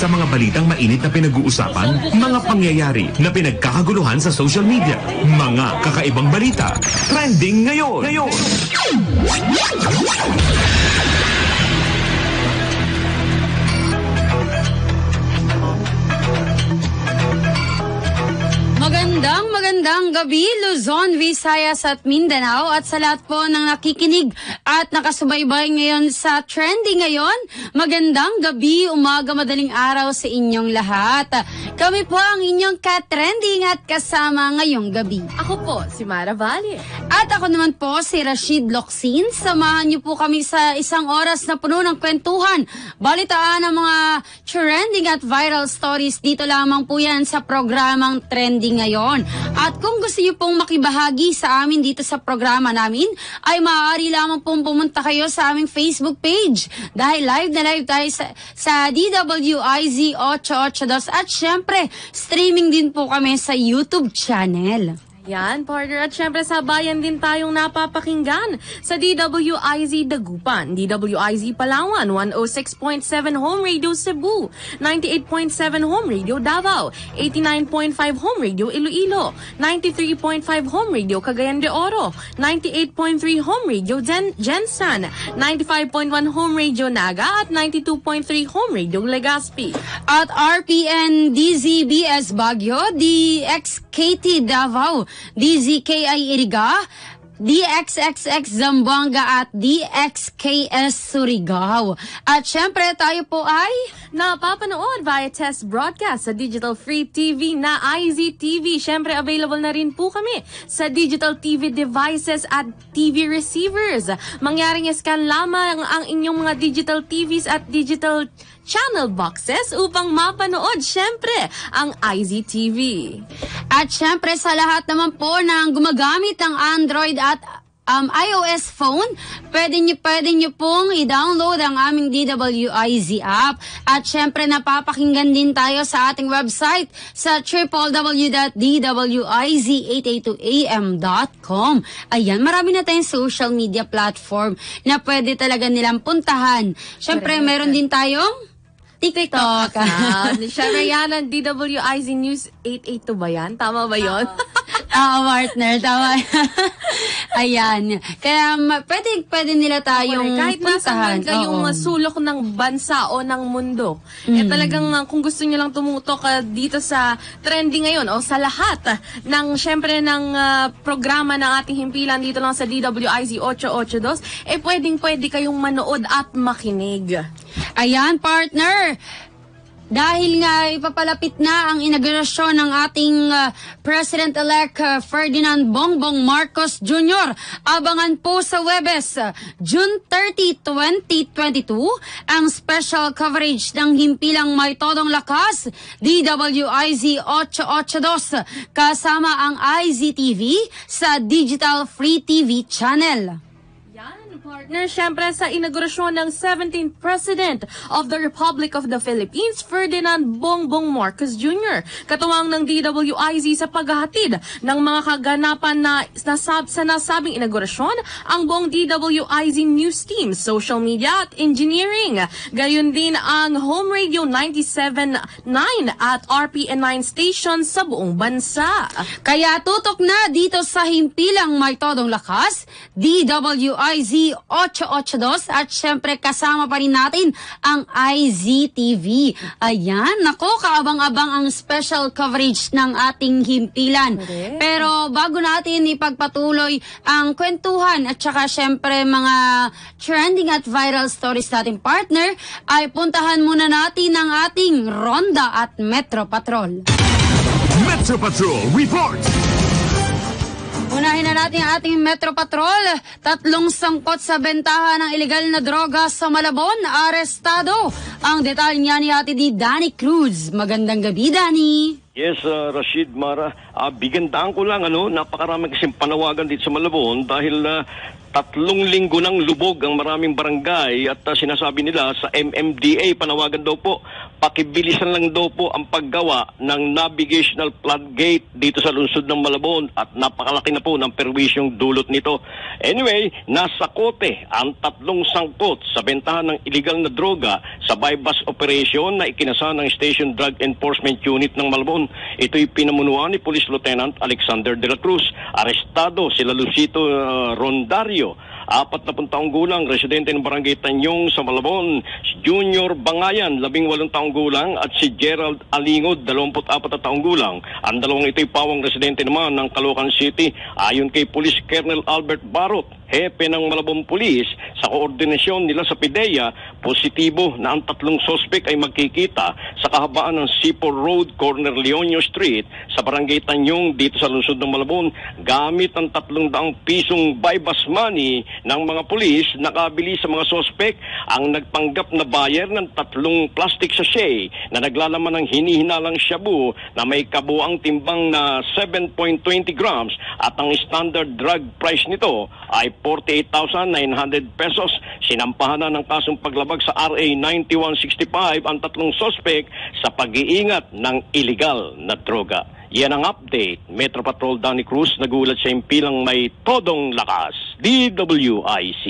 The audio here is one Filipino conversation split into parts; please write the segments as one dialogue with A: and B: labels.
A: sa mga balitang mainit na pinag-uusapan, mga pangyayari na pinagkakaguluhan sa social media, mga kakaibang balita, trending ngayon.
B: Magandang gabi, Luzon, Visayas at Mindanao, at sa lahat po ng nakikinig at nakasubaybay ngayon sa trending ngayon. Magandang gabi, umaga, madaling araw sa inyong lahat. Kami po ang inyong ka-trending at kasama ngayong gabi.
C: Ako po, si Mara Valle.
B: At ako naman po, si Rashid Locsin. Samahan niyo po kami sa isang oras na puno ng kwentuhan, balitaan ng mga trending at viral stories. Dito lamang po yan sa programang Trending Ngayon. At kung gusto niyo pong makibahagi sa amin dito sa programa namin, ay maaari lamang pong pumunta kayo sa aming Facebook page. Dahil live na live tayo sa DWIZ 882 at syempre, streaming din po kami sa YouTube channel.
C: Yan, partner. At syempre sa bayan din tayong napapakinggan sa DWIZ Dagupan, DWIZ Palawan, 106.7 Home Radio Cebu, 98.7 Home Radio Davao, 89.5 Home Radio Iloilo, 93.5 Home Radio Cagayan de Oro, 98.3 Home Radio Jensan, 95.1 Home Radio Naga at 92.3 Home Radio Legazpi.
B: At RPN DZBS Baguio, DXKT Davao, DZKI Iriga, DXXX Zamboanga at DXKS Surigao. At syempre tayo po ay
C: napapanood via test broadcast sa Digital Free TV na IZTV. Syempre available na rin po kami sa digital TV devices at TV receivers. Mangyaring scan lamang ang inyong mga digital TVs at digital channel boxes upang mapanood syempre ang IZTV.
B: At syempre sa lahat naman po ng gumagamit ng Android at iOS phone, pwede nyo pong i-download ang aming DWIZ app. At syempre napapakinggan din tayo sa ating website sa www.dwiz882am.com. Ayan, marami na tayong social media platform na pwede talaga nilang puntahan. Syempre meron din tayong TikTok.
C: Syempre yan ang DWIZ News 882 ba yan? Tama ba yun?
B: Partner, tama. Ayan. Kaya pwede nila tayong
C: kahit
B: puntahan.
C: Kahit nasa kayong sulok ng bansa o ng mundo. Talagang kung gusto nyo lang tumutok dito sa trending ngayon o sa lahat ng syempre ng programa ng ating himpilan dito lang sa DWIZ 882, pwede kayong manood at makinig.
B: Ayan, partner. Dahil nga ipapalapit na ang inaugurasyon ng ating President-elect Ferdinand Bongbong Marcos Jr. Abangan po sa Webes, June 30, 2022, ang special coverage ng Himpilang May Todong Lakas, DWIZ 882, kasama ang IZTV sa Digital Free TV channel.
C: Partner, syempre sa inaugurasyon ng 17th President of the Republic of the Philippines, Ferdinand Bongbong Marcos Jr. Katuwang ng DWIZ sa paghahatid ng mga kaganapan sa nasabing inaugurasyon, ang buong DWIZ News Team, social media at engineering. Gayon din ang Home Radio 97.9 at RPN 9 stations sa buong bansa.
B: Kaya tutok na dito sa Himpilang May Todong Lakas, DWIZ 882, at syempre kasama pa rin natin ang IZTV. Ayan, nako, kaabang-abang ang special coverage ng ating himpilan.
C: Okay.
B: Pero bago natin ipagpatuloy ang kwentuhan at saka syempre mga trending at viral stories nating partner, ay puntahan muna natin ang ating Ronda at Metro Patrol.
A: Metro Patrol Report!
B: Unahin na natin ang ating Metro Patrol. 3 sangkot sa bentahan ng ilegal na droga sa Malabon, arestado. Ang detalye niya ni Ate di Danny Cruz. Magandang gabi, Danny.
D: Yes, Rashid, Mara. Bigandaan ko lang, napakaraming kasing panawagan dito sa Malabon dahil 3 linggo ng lubog ang maraming barangay at sinasabi nila sa MMDA, panawagan daw po, pakibilisan lang daw po ang paggawa ng navigational floodgate dito sa lungsod ng Malabon at napakalaki na po ng perwisyong dulot nito. Anyway, nasa kote ang 3 sangkot sa bentahan ng illegal na droga sa bypass operation na ikinasa ng Station Drug Enforcement Unit ng Malabon. Ito'y pinamunuan ni Police Lieutenant Alexander de la Cruz. Arestado sila Lucito Rondario, 40 taong gulang, residente ng Barangay Tanyong sa Malabon, si Junior Bangayan, 18 taong gulang, at si Gerald Alingod, 24 taong gulang. Ang dalawang ito'y pawang residente naman ng Caloocan City. Ayon kay Police Colonel Albert Barot, hepe ng Malabon Police, sa koordinasyon nila sa PIDEA, positibo na ang 3 sospek ay magkikita sa kahabaan ng Sipor Road, corner Leonio Street, sa Barangay Tanyong dito sa lungsod ng Malabon, gamit ang 300 pisong bypass money ng mga pulis. Nakabili sa mga sospek ang nagpanggap na buyer ng 3 plastic sachet na naglalaman ng hinihinalang shabu na may kabuang timbang na 7.20 grams at ang standard drug price nito ay 48,900 pesos. Sinampahan na ng kasong paglabag sa RA 9165 ang 3 sospek sa pag-iingat ng illegal na droga. Yan ang update. Metro Patrol Danny Cruz, nagulat sa impilang may todong lakas. DWIC.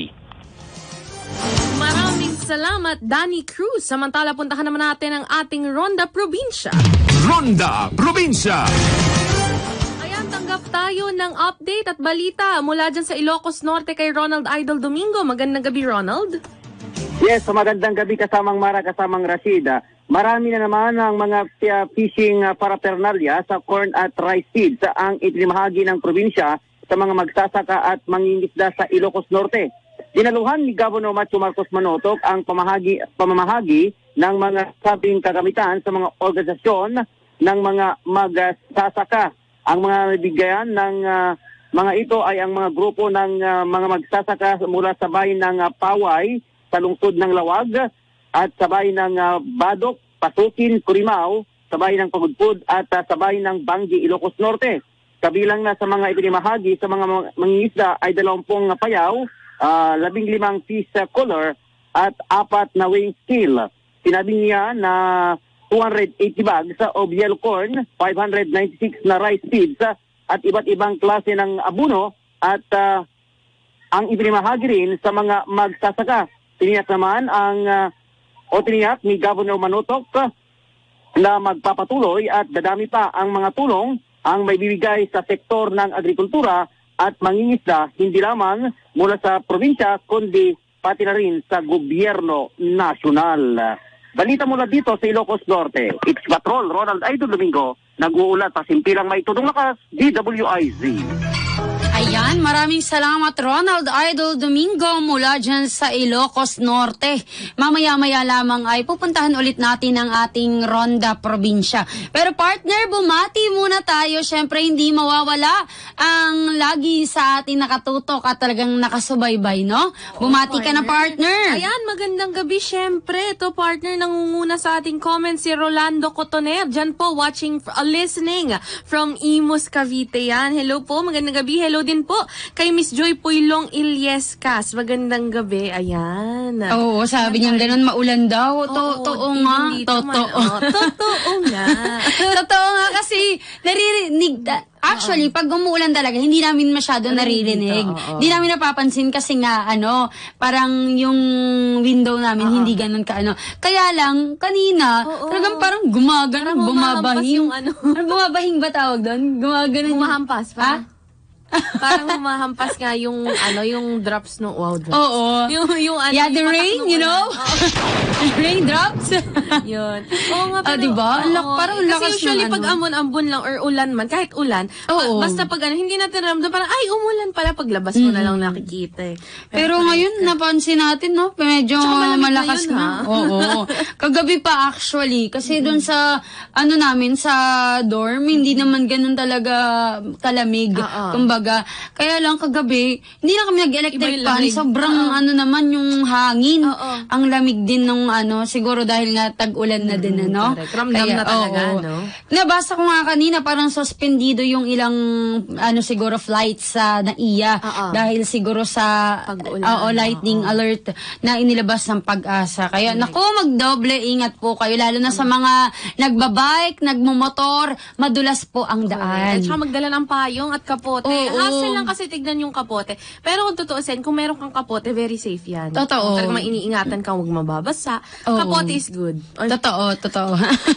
C: Maraming salamat, Danny Cruz. Samantala, puntahan naman natin ang ating Ronda Probinsya.
A: Ronda Probinsya.
C: Ayan, tanggap tayo ng update at balita mula dyan sa Ilocos Norte kay Ronald Idol Domingo. Magandang gabi, Ronald.
E: Yes, magandang gabi kasamang Mara, kasamang Rashida. Marami na naman ang mga fishing paraphernalia sa corn at rice seeds ang ipinamahagi ng probinsya sa mga magsasaka at mangingisda sa Ilocos Norte. Dinaluhan ni Governor Macho Marcos Manotok ang pamamahagi ng mga sabing kagamitan sa mga organisasyon ng mga magsasaka. Ang mga nabigyan ng mga ito ay ang mga grupo ng mga magsasaka mula sa bayan ng Paway, sa lungsod ng Lawag, at sa bayan ng Badok, Pasukin, Curimao, sa bayan ng Pagudpud at sa bayan ng Bangi, Ilocos Norte. Kabilang na sa mga ipinamahagi sa mga mangingisda ay 20 payaw, 15 fish color at 4 na weighing scale. Sinabi niya na 280 bags of yellow corn, 596 na rice seeds at iba't ibang klase ng abuno at ang ipinamahagi rin sa mga magsasaka. Tiniyak naman tiniyak ni Governor Manotok na magpapatuloy at dadami pa ang mga tulong ang may bibigay sa sektor ng agrikultura at mangingisda, hindi lamang mula sa probinsya kundi pati na rin sa gobyerno nasyonal. Balita mula dito sa Ilocos Norte, it's Patrol Ronald Idol Domingo, nag-uulat sa simpilang may tudong lakas, DWIZ.
B: Ayan, maraming salamat Ronald Idol Domingo mula dyan sa Ilocos Norte. Mamaya-maya lamang ay pupuntahan ulit natin ang ating Ronda Probinsya. Pero partner, bumati muna tayo. Siyempre hindi mawawala ang lagi sa atin nakatutok at talagang nakasubaybay, no? Bumati ka na, partner.
C: Ayan, magandang gabi. Siyempre, ito partner, nangunguna sa ating comments si Rolando Cotoner. Dyan po, listening from Imus, Cavite. Yan, hello po, magandang gabi. Hello din po kay Miss Joy Puylong Ilyescas. Magandang gabi. Ayan.
B: Oo, sabi niya ganun, maulan daw. Totoo nga.
C: Totoo nga.
B: Totoo nga kasi naririnig. Actually, pag umuulan talaga, hindi namin masyado naririnig. Hindi namin napapansin kasi nga, parang yung window namin hindi ganun ka, Kaya lang, kanina, talagang parang gumagano, bumabahing. Bumabahing ba tawag doon? Gumagano.
C: Humahampas pa. Parang humahampas nga yung drops no drops.
B: Oo.
C: Yung
B: yeah, the rain, raindrops.
C: Yun. Oo nga, pero
B: diba?
C: Parang lakas kasi usually pag ambon lang or ulan man, kahit ulan, basta pag hindi natin ramdam, parang ay umulan pala, paglabas mo na lang nakikita.
B: Pero ngayon napansin natin, medyo malakas na. Oo. Kagabi pa actually kasi doon sa namin sa dorm, hindi naman ganun talaga kalamig. Kumbaga, kaya lang kagabi, hindi na kami nag-electric fan. Sobrang naman yung hangin. Ang lamig din ng siguro dahil nga tag-ulan na din, ano?
C: Correct. Ramdam na talaga,
B: oo.
C: no?
B: Nabasa ko nga kanina, parang suspendido yung ilang, siguro flights sa NAIA. Dahil siguro sa, lightning alert na inilabas ng Pag-asa. Kaya, naku, magdoble ingat po kayo, lalo na sa mga nagbabike, nagmumotor, madulas po ang daan.
C: At saka magdala ng payong at kapote.
B: Oo.
C: Hassle lang kasi tignan yung kapote. Pero kung tutuusin, kung meron kang kapote, very safe yan.
B: Totoo.
C: Kung talagang iniingatan kang huwag mababasa,
B: Oo.
C: kapote is good.
B: Totoo.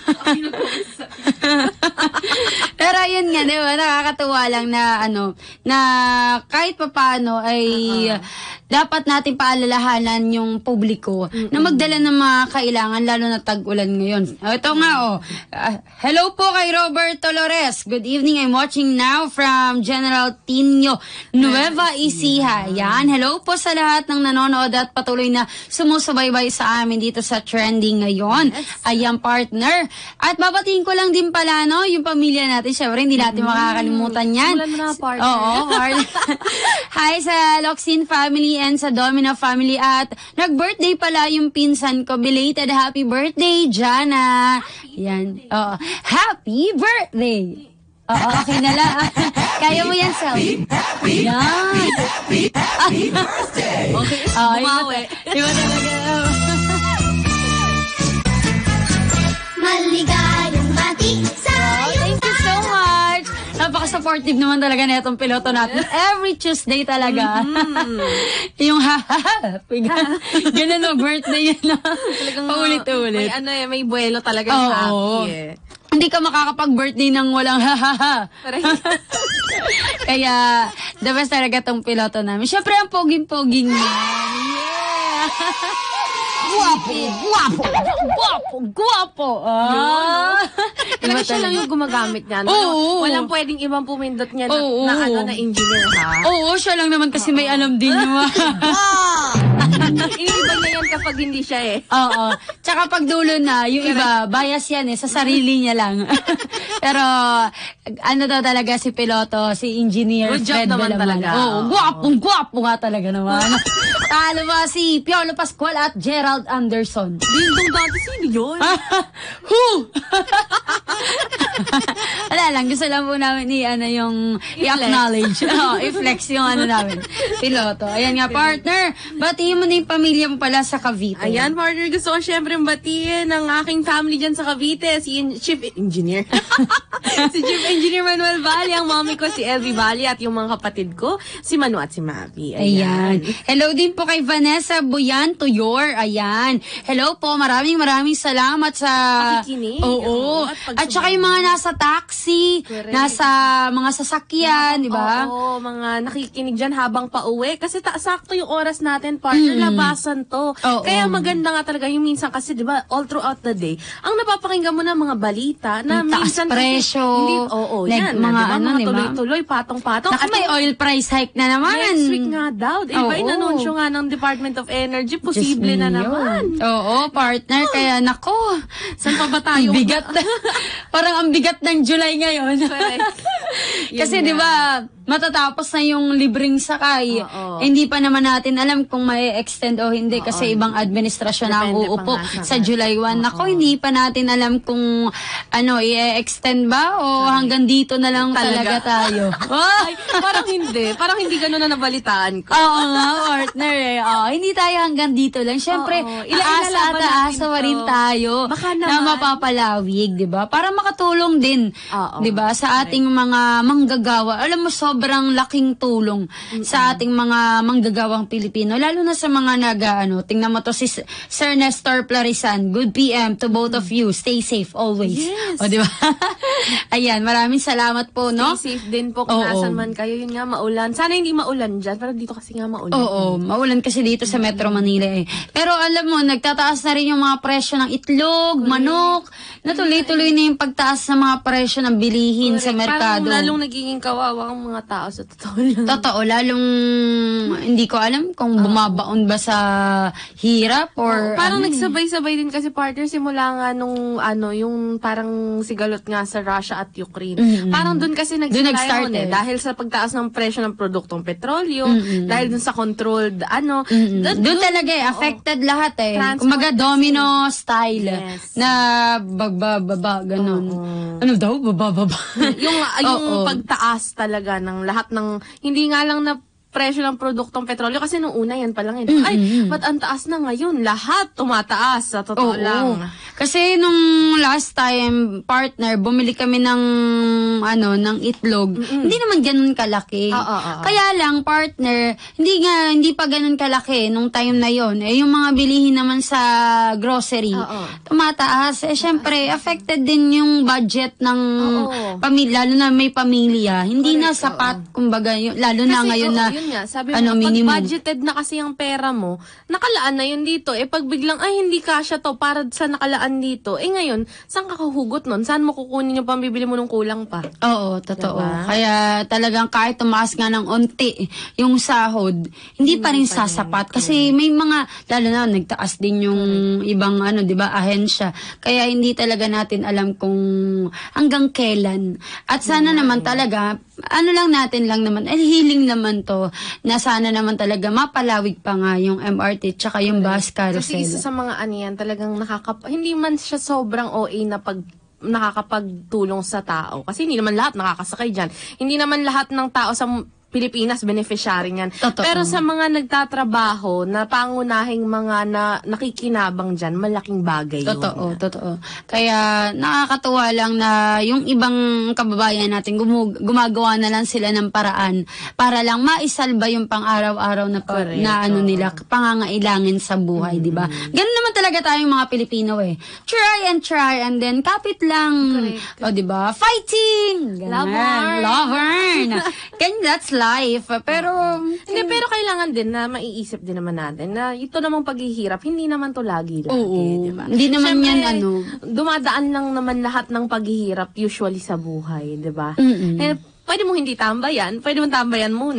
B: Pero ayun nga, di ba, nakakatuwa lang na na kahit papaano ay dapat natin paalalahanan yung publiko na magdala ng mga kailangan, lalo na tag-ulan ngayon. Ito nga, hello po kay Robert Dolores. Good evening. I'm watching now from General Tino, Nueva Ecija. Yan. Hello po sa lahat ng nanonood at patuloy na sumusubaybay sa amin dito sa trending ngayon. Ayan, partner. At babatiin ko lang din pala, yung pamilya natin. Siyempre, hindi natin makakalimutan yan.
C: Mulan mo na, partner.
B: Oo, partner. Hi sa Locsin family and sa Domina family. At nag-birthday pala yung pinsan ko. Belated happy birthday, Jana. Yan. Oo. Happy birthday! Oo, okay na lang. Kaya mo yan, Sel. Yan.
C: Okay, bumawi.
B: Iba talaga.
F: Maligayang bati sa'yo.
B: Thank you so much. Napaka-supportive naman talaga na itong piloto natin. Every Tuesday talaga. Yung ganun o, birthday yun. Paulit-ulit.
C: May buwelo talaga yung happy.
B: Hindi ka makakapag-birthday ng walang ha-ha-ha. Kaya, the best talaga itong piloto namin. Siyempre, ang poging-poging niya. Yeah! Guwapo.
C: Talaga siya lang yung gumagamit niya. Walang pwedeng ibang pumindot niya na engineer, ha?
B: Oo, siya lang naman kasi may alam din naman.
C: Iniiba niya yan kapag hindi siya
B: Oo. Tsaka pag dulo na, yung iba, bias yan sa sarili niya lang. Pero, daw talaga si piloto, si engineer
C: Good job
B: Fred
C: naman
B: Belaman.
C: talaga.
B: Oo, guwapo nga talaga naman. Talo ba si Piolo Pascual at Gerald Anderson?
C: Dindong dati, sino yun?
B: Who? Wala lang, gusto lang po namin i-acknowledge. I-flex yung namin. Piloto. Ayan nga, partner. Batiin mo na yung pamilya mo pala sa Cavite.
C: Ayan, partner. Gusto ko syempre batiin ang aking family dyan sa Cavite. Si Chief Engineer. Si Chief Engineer Manuel Valle. Ang mami ko si Elvie Valle at yung mga kapatid ko, si Manu at si Mavi.
B: Ayan. Hello din po kay Vanessa Buyan Tuyor. Ayan. Hello po. Maraming salamat sa
C: pakikinig.
B: Oo. At saka yung mga nasa taxi,
C: correct,
B: nasa mga sasakyan, di ba?
C: Oo, mga nakikinig dyan habang pauwi. Kasi sakto yung oras natin, partner, labasan to. Kaya maganda nga talaga yung minsan kasi, di ba, all throughout the day, ang napapakinggan mo na mga balita na minsan
B: presyo.
C: Yan,
B: mga
C: mga tuloy-tuloy, patong-patong.
B: Naku, may oil price hike na naman.
C: Next week nga daw. Iba inanunsyo nga ng Department of Energy, posible na naman.
B: Oo, partner. Kaya, nako.
C: Saan pa ba tayo?
B: Bigat. Parang ang bigat ng July ngayon. Kasi, di ba, matatapos na yung libreng sakay. Hindi pa naman natin alam kung may extend o hindi kasi ibang administrasyon na uupo sa July 1. Nako, hindi pa natin alam kung i-extend ba o hanggang dito na lang talaga tayo.
C: Ay, parang hindi. Parang hindi ganun na nabalitaan ko.
B: Oo nga, partner. Hindi tayo hanggang dito lang. Siyempre, aasa at aasa rin tayo na mapapalawig, di ba? Para makatulong din, di ba, sa ating mga manggagawa. Alam mo, sobrang laking tulong sa ating mga manggagawang Pilipino, lalo na sa mga tingnan mo to si Sir Nestor Plarisan. Good PM to both of you. Stay safe always.
C: Yes.
B: O, di ba? Ayan, maraming salamat po, no?
C: Stay safe din po kung nasan man kayo. Yun nga, maulan. Sana hindi maulan dyan, pero dito kasi nga maulan.
B: Oo, maulan kasi dito sa Metro Manila Pero alam mo, nagtataas na rin yung mga presyo ng itlog, manok, natuloy-tuloy na yung pagtaas ng mga presyo ng bilihin sa merkado.
C: Parang lalong nagiging kawawa ang mga tao sa totoo lang.
B: Totoo, lalong hindi ko alam kung bumabaon ba sa hirap or
C: parang nagsabay-sabay din kasi, partner, simula nga nung yung parang sigalot nga sa Russia at Ukraine. Parang doon kasi nag-start dahil sa pagtaas ng presyo ng produktong petrolyo, dahil dun sa controlled doon
B: talaga affected lahat Kumaga domino domino style.
C: Yes.
B: Na baba, ganun. Ano daw? Baba.
C: yung
B: Oo.
C: pagtaas talaga ng lahat ng, hindi nga lang na presyo ng produktong petrolyo kasi nung una yan pa lang yun. Ay, ba't ang taas na ngayon? Lahat tumataas sa totoo
B: Oo.
C: lang.
B: Kasi nung last time, partner, bumili kami ng ng itlog. Hindi naman ganun kalaki.
C: Oo.
B: Kaya lang, partner, hindi pa ganun kalaki nung time na yon. Yung mga bilihin naman sa grocery, tumataas. Syempre, affected din yung budget ng pamilya, lalo na may pamilya. Hindi na sapat, kumbaga, lalo na
C: Kasi,
B: ngayon na
C: yun nga, sabi mo,
B: minimum.
C: pag budgeted na kasi yung pera mo, nakalaan na yun dito. Pag biglang, hindi kasya to para sa nakalaan dito. Ngayon, saan ka kahugot nun? Saan mo kukunin yung pambibili mo nung kulang pa?
B: Oo, totoo.
C: Diba?
B: Kaya talagang kahit tumaas nga ng onti yung sahod, hindi pa rin sasapat. Kasi may mga, lalo na, nagtaas din yung ibang, di ba, ahensya. Kaya hindi talaga natin alam kung hanggang kailan. At sana naman talaga, natin lang naman, hiling naman to, na sana naman talaga mapalawig pa nga yung MRT tsaka yung bus carousel.
C: Kasi isa sa mga yan, talagang hindi man siya sobrang OA na nakakapagtulong sa tao. Kasi hindi naman lahat nakakasakay dyan. Hindi naman lahat ng tao sa Pilipinas beneficiary niyan.
B: Totoo.
C: Pero sa mga nagtatrabaho na pangunahing mga nakikinabang dyan, malaking bagay yun.
B: Totoo. Kaya nakakatuwa lang na yung ibang kababayan natin gumagawa na lang sila ng paraan para lang maisalba yung pang-araw-araw na nila pangangailangan sa buhay, di ba? Ganun naman talaga tayong mga Pilipino Try and then kapit lang. O, di ba? Fighting! Ganun. Love earn. That's life. Pero
C: pero kailangan din na maiisip din naman natin na ito namang paghihirap, hindi naman to lagi.
B: Oo.
C: Diba?
B: Hindi naman
C: Siyempre,
B: yan
C: dumadaan lang naman lahat ng paghihirap usually sa buhay, 'di ba? Pwede mo hindi tambayan, pwede mo tambayan muna.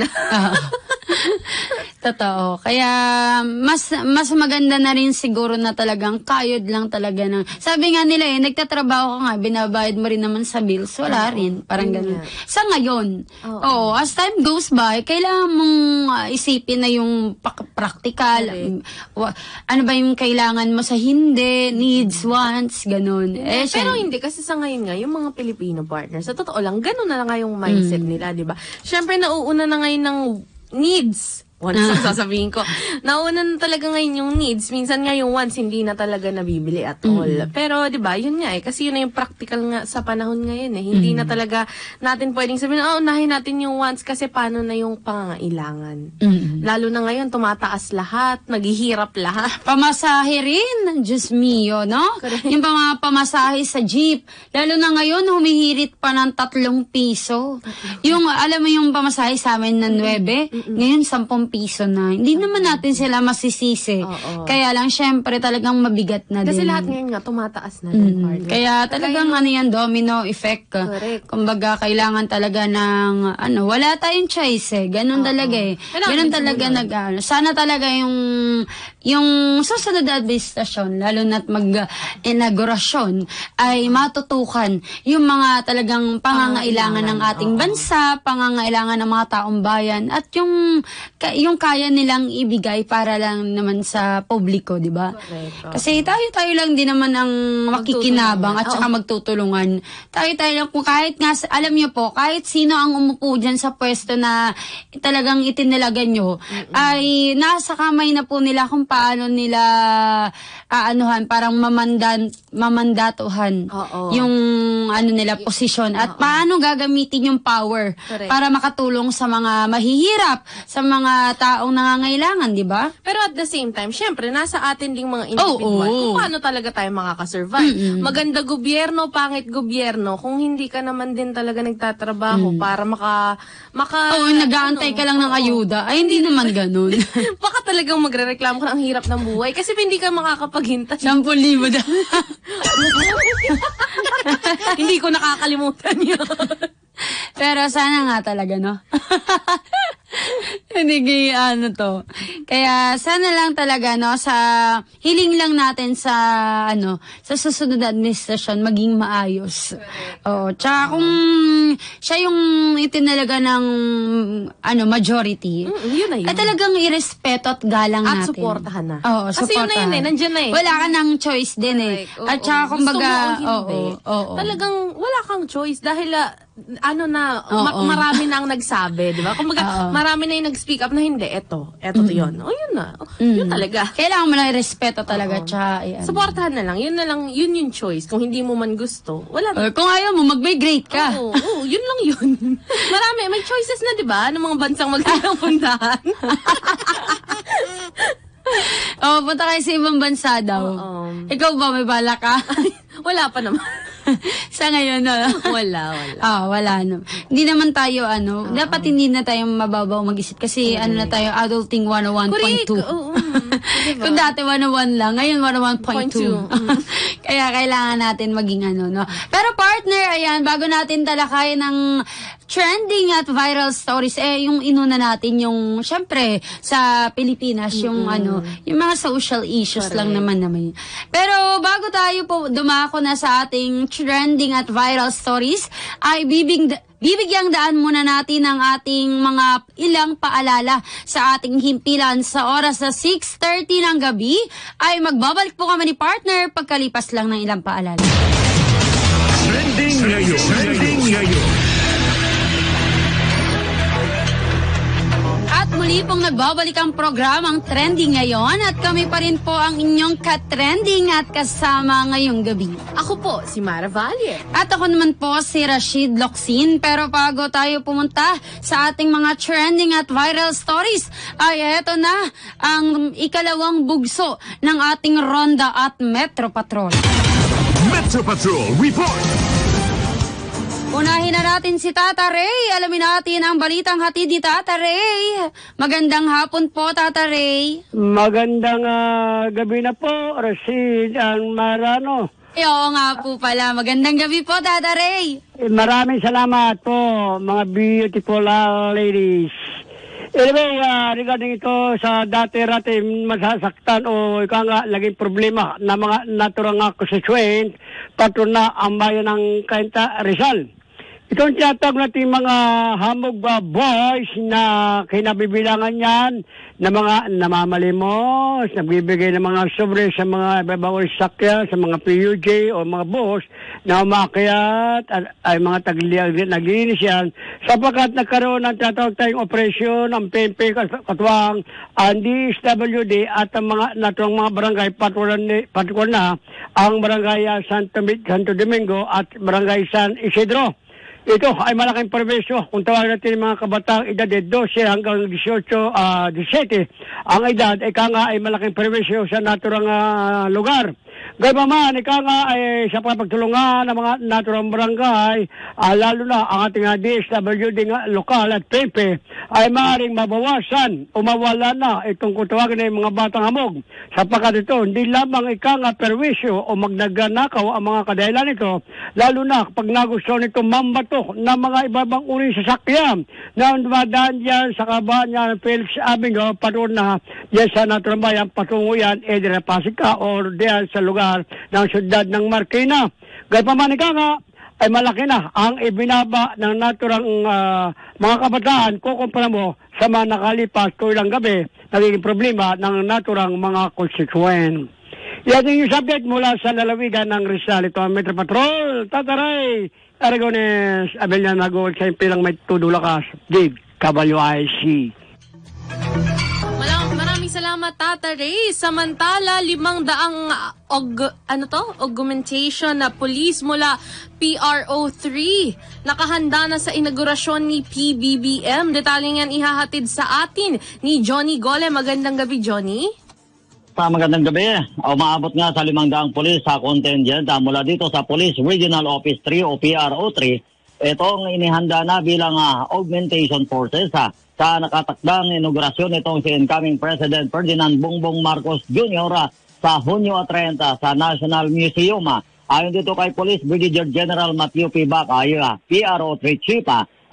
B: Totoo. Kaya mas maganda na rin siguro na talagang kayod lang talaga ng. Sabi nga nila nagtatrabaho ka nga, binabayad mo rin naman sa bills. Wala rin. Parang ganun. Sa ngayon. As time goes by, kailangan mong isipin na yung practical. Ano ba yung kailangan mo sa hindi, needs, wants, ganun.
C: Pero hindi, kasi sa ngayon nga, yung mga Filipino partners, sa totoo lang, ganun na nga yung mindset nila, di ba? Siyempre, nauuna na ngayon ng needs. Once ang sasabihin ko. Nauna na talaga ngayon yung needs. Minsan nga yung wants hindi na talaga nabibili at all. Pero 'di ba, yun nga kasi yun na yung practical nga sa panahon ngayon Hindi na talaga natin pwedeng sabihin, unahin natin yung wants kasi paano na yung pangangailangan. Lalo na ngayon tumataas lahat, naghihirap lahat.
B: Pamasahe rin, Diyos mio, no? Yung mga pamasahe sa jeep. Lalo na ngayon, humihirit pa ng 3 piso. Yung, alam mo yung pamasahe sa amin na 9, ngayon 10 piso na. Hindi naman natin sila masisisi. Kaya lang, syempre, talagang mabigat na
C: Kasi
B: din.
C: lahat ngayon nga, tumataas na din, partner.
B: Kaya talagang yan, domino effect.
C: Correct.
B: Kumbaga, kailangan talaga ng, wala tayong choice Ganun talaga Ganun talaga sana talaga yung susunod na administrasyon, lalo na't mag-inaugurasyon, ay matutukan yung mga talagang pangangailangan ng ating bansa, pangangailangan ng mga taong bayan, at yung kaya nilang ibigay para lang naman sa publiko, di ba? Kasi tayo lang din naman ang makikinabang at saka magtutulungan. Tayo lang, kung kahit nga, alam niyo po, kahit sino ang umupo dyan sa pwesto na talagang itinilagan nyo, ay nasa kamay na po nila kung paano nila parang mamandatuhan yung nila posisyon at paano gagamitin yung power para makatulong sa mga mahihirap, sa mga taong nangangailangan, di ba?
C: Pero at the same time, syempre, nasa atin ding mga individual kung paano talaga tayo makakasurvive. Maganda gobyerno, pangit gobyerno, kung hindi ka naman din talaga nagtatrabaho para
B: nag-aantay ka lang ng ayuda. Ay, hindi naman ganun.
C: Baka talagang magre-reklamo ka ng hirap ng buhay kasi hindi ka makakapaghintay.
B: 10,000 daw.
C: Hindi ko nakakalimutan yun.
B: Pero sana nga talaga, no? Hindi ano to. Kaya sana lang talaga no sa hiling lang natin sa sa susunod na administrasyon maging maayos. Oo, tsaka kung siya yung itinalaga ng majority.
C: Yun na yun.
B: Ay talagang irespeto at galang
C: At
B: natin.
C: suportahan na.
B: Oo,
C: Kasi yun na yun eh, nandiyan na eh.
B: Wala ka ng choice din eh.
C: Correct.
B: At saka kumbaga,
C: Gusto mo o hindi. Talagang wala kang choice dahil marami na ang nagsabi, di ba? Kumbaga, marami na yung nag-speak up na hindi, eto to yun. O yun na. Yun talaga.
B: Kailangan mo lang irespeto talaga. Tsaka,
C: Supportahan na lang. Yun yung choice. Kung hindi mo man gusto, wala na.
B: or kung ayaw mo, mag-migrate ka.
C: Oo, yun lang yun. Marami, may choices na, di ba? Ng mga bansang magkakapuntahan.
B: Punta kayo sa ibang bansa daw. Ikaw ba, may bala ka?
C: Wala pa naman.
B: Sa ngayon,
C: Wala.
B: wala na. Hindi naman tayo, dapat hindi na tayo mababaw mag-isip kasi na tayo, adulting 101.2.
C: Diba?
B: Kung dati 101 lang, ngayon 101.2. Kaya kailangan natin maging no. Pero partner, ayan, bago natin talakayin ng trending at viral stories, yung inuna natin, yung, syempre, sa Pilipinas, yung yung mga social issues lang naman. Pero bago tayo po dumako na sa ating trending at viral stories, ay bibigyang daan muna natin ang ating mga ilang paalala sa ating himpilan sa oras na 6:30 ng gabi. Ay magbabalik po kami ni partner pagkalipas lang ng ilang paalala.
A: Trending ngayon.
B: At muli pong nagbabalik ang programang Trending ngayon at kami pa rin po ang inyong ka-trending at kasama ngayong gabi.
C: Ako po, si Mara Valle.
B: At ako naman po si Rashid Locsin. Pero bago tayo pumunta sa ating mga trending at viral stories, ay eto na ang ikalawang bugso ng ating Ronda at Metro Patrol.
A: Metro Patrol Report!
B: Unahin na natin si Tata Ray. Alamin natin ang balitang hatid ni Tata Ray. Magandang hapon po, Tata Ray.
G: Magandang gabi na po, Rashid and Marano.
B: Oo nga po pala. Magandang gabi po, Tata Ray.
G: Maraming salamat po, mga beautiful ladies. Anyway, regarding ito sa dati-rati masasaktan o ikaw nga laging problema na mga naturang constituent patro na ang bayan ng Cainta Rizal. Itong tiyatag natin mga hamog boys na kinabibilangan yan na mga namamalimos, nagbibigay ng mga sobre sa mga babawal sakya, sa mga PUJ o mga boss na umakyat ay mga naglinis yan sapagkat nagkaroon ng tatawag tayong operasyon ng PNP katuwang ang DSWD at ang mga naturang mga barangay patulan na ang barangay Santo Domingo at barangay San Isidro. Ito ay malaking permisyo kung tawagin natin mga kabatang edad 12 hanggang 17 ang edad, ika nga ay malaking permisyo sa naturang lugar. Gayba man, ika nga ay sa pagtulungan ng mga naturang barangay, lalo na ang ating DSWD lokal at PNP ay maaaring mabawasan o mawala na itong kung tawagin na yung mga batang hamog. Sapagkat ito, hindi lamang ika nga perwisyo o magnagnakaw ang mga kadahilan nito, lalo na kapag nagusto nito mambato na mga ibabang uri sasakyan na dumadaan dyan sa kabaan niya ng Felix Avenue, patuon na yan sa naturang bayan, patungo yan, Edra Pasica o diyan sa lugar ng syudad ng Marikina. Gaypaman ika nga, ay malaki na ang ibinaba ng naturang mga kabataan kukumpara mo sa mga nakalipas ko ilang gabi nagiging problema ng naturang mga constituent. Yan yung subject mula sa lalawigan ng Rizal. Ito ang Metro Patrol, Tataray, Aragones, Abel na nagawag sa impilang may tudulakas, Dig, Caballo IC.
C: Maraming salamat, Tata Ray. Samantala, 500 augmentation na police mula PRO3 nakahanda na sa inaugurasyon ni PBBM. Detalye yan ihahatid sa atin ni Johnny Gole. Magandang gabi, Johnny.
H: Magandang gabi. Umaabot nga sa 500 pulis sa contingent mula dito sa Police Regional Office 3 o PRO3. Itong inihanda na bilang augmentation forces sa nakatakdang inaugurasyon itong si incoming President Ferdinand Bongbong Marcos Jr. Sa Hunyo 30 sa National Museum. Ayon dito kay Police Brigadier General Matthew P. Bacay, PRO3 Chief,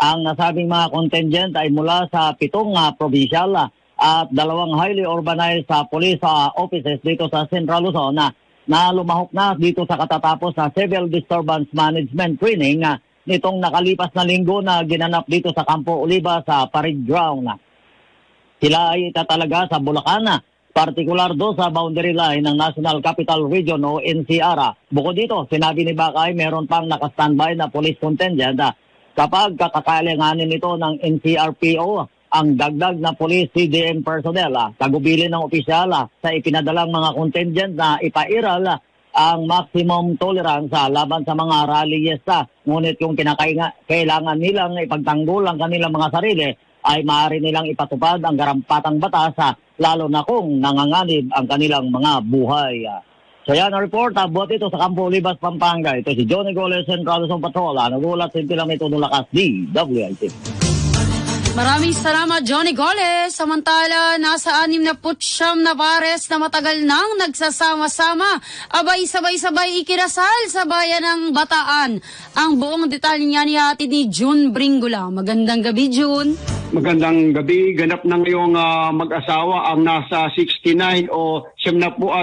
H: Ang nasabing mga contingent ay mula sa 7 provincial at 2 highly urbanized police offices dito sa Central Luzon na lumahok na dito sa katatapos na Civil Disturbance Management Training nitong nakalipas na linggo na ginanap dito sa Campo Oliva sa Parade Ground. Sila ay itatalaga sa Bulacan, partikular do sa boundary line ng National Capital Region o NCR. Bukod dito, sinabi ni Bakay meron pang nakastandby na police contingent kapag kakakailanganin nito ng NCRPO ang dagdag na police CDM personnel. Tagubilin ng opisyal sa ipinadalang mga contingent na ipairal ang maximum tolerance laban sa mga rallyista. Ngunit kung kailangan nilang ipagtanggol ang kanilang mga sarili, ay maaari nilang ipatupad ang karampatang batas, lalo na kung nanganganib ang kanilang mga buhay. So yan ang report. Buhat ito sa Campo Olivas, Pampanga. Ito si Johnny Goles, Central Luzon Patrol. Nagulat sa lang ito ng lakas DWIC.
B: Maraming salamat, Johnny Goles. Samantala, nasa 69 na pares na matagal nang nagsasama-sama. Abay, sabay-sabay ikinasal sa bayan ng Bataan. Ang buong detalye niya ni ate ni June Bringula. Magandang gabi, June.
I: Magandang gabi. Ganap na ngayong mag-asawa ang nasa 69 o 69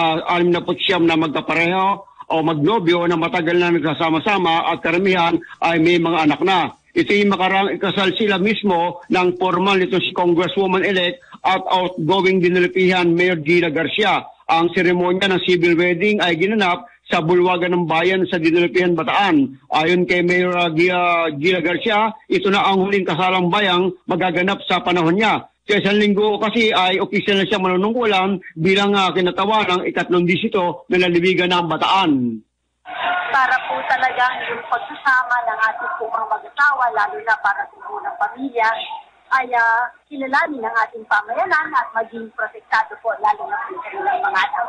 I: na magkapareho o magnobyo na matagal na nagsasama-sama at karamihan ay may mga anak na. Ito yung kasal sila mismo ng formal nito si Congresswoman-elect at outgoing dinalapihan Mayor Gila Garcia. Ang seremonya ng civil wedding ay ginanap sa Bulwagan ng Bayan sa Dinalapihan, Bataan. Ayon kay Mayor Gila Garcia, ito na ang huling kasalang bayang magaganap sa panahon niya. Sa isang linggo kasi ay opisyal na siya manunungkulan bilang kinatawa ng ikatlong disito na lalibigan ng Bataan.
J: Para po talagang yung pagsasama ng ating po mga mag-asawa, lalo na para sa ng pamilya, ay kilalanin ng ating pamayanan at maging protektado po, lalo na po sa nilang mga anak.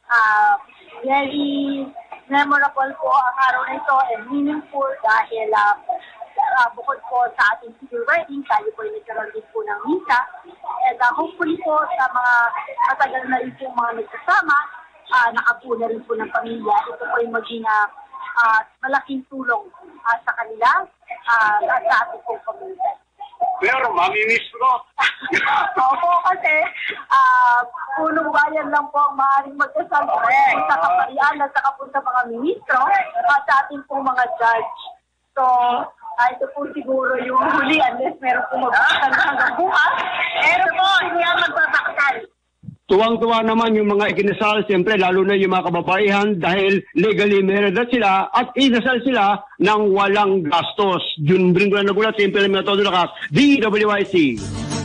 J: Very memorable po ang araw na ito and meaningful dahil bukod po sa ating civil wedding, tayo po ay nagkaroon din po ng misa. And hopefully po sa mga matagal na rin po mga nagsasama, nakapo na rin po ng pamilya. Ito po ay maging malaking tulong sa kanila at sa ating pong pamilya.
I: Pero mamimiss ko.
J: Opo, kasi punong bayan lang po ang maaaring magkasama sa kaparian at saka po sa mga ministro at sa ating pong mga judge. So, ito po siguro yung huli unless meron po magbakasal hanggang bukas. Pero po, hindi ang magbabakasal.
I: Tuwang-tuwa naman yung mga ikinasal, siyempre lalo na yung mga kababaihan dahil legally married sila at inasal sila ng walang gastos. June Bringula nagulat, siyempre lang mga todo lakas, DWIC.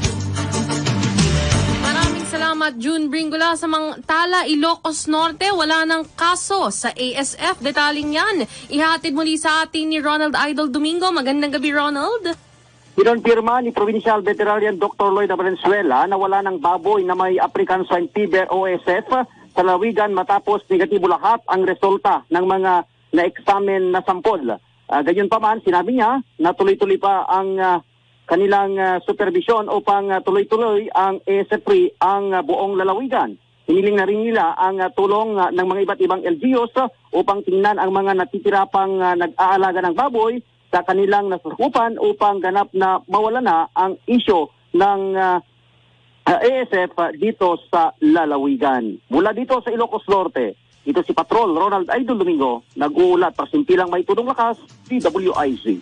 C: Maraming salamat, June Bringula. Samantala, Ilocos Norte, wala ng kaso sa ASF. Detaling yan, ihatid muli sa atin ni Ronald Idol Domingo. Magandang gabi, Ronald.
E: Pinonfirma ni Provincial Veterinarian Dr. Lloyd Valenzuela na wala ng baboy na may African Swine Fever o ASF sa lalawigan matapos negatibo lahat ang resulta ng mga na-examine na sampol. Gayunpaman, sinabi niya na tuloy-tuloy pa ang kanilang supervision upang tuloy-tuloy ang ASF-free ang buong lalawigan. Hiniling na rin nila ang tulong ng mga iba't ibang LGUs upang tingnan ang mga natitira pang nag-aalaga ng baboy sa kanilang nasasakupan upang ganap na mawala na ang isyo ng ASF dito sa lalawigan. Mula dito sa Ilocos Norte, ito si Patrol Ronald Idol Domingo, nag-uulat para simpilang may tudong lakas, DWIC.